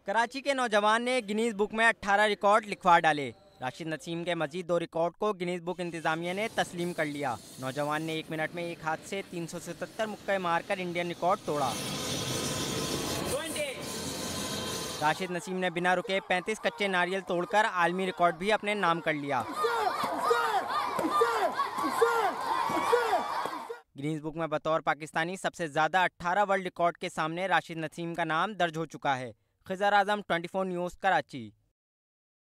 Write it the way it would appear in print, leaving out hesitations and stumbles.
कराची के नौजवान ने गिनीज बुक में 18 रिकॉर्ड लिखवा डाले। राशिद नसीम के मजीद 2 रिकॉर्ड को गिनीज बुक इंतजामिया ने तस्लीम कर लिया। नौजवान ने 1 मिनट में एक हाथ से 377 मुक्के मारकर इंडियन रिकॉर्ड तोड़ा। राशिद नसीम ने बिना रुके 35 कच्चे नारियल तोड़कर आलमी रिकॉर्ड भी अपने नाम कर लिया। गिनीज बुक में बतौर पाकिस्तानी सबसे ज़्यादा 18 वर्ल्ड रिकॉर्ड के सामने राशिद नसीम का नाम दर्ज हो चुका है। खिज़र आज़म 24 न्यूज़ कराची।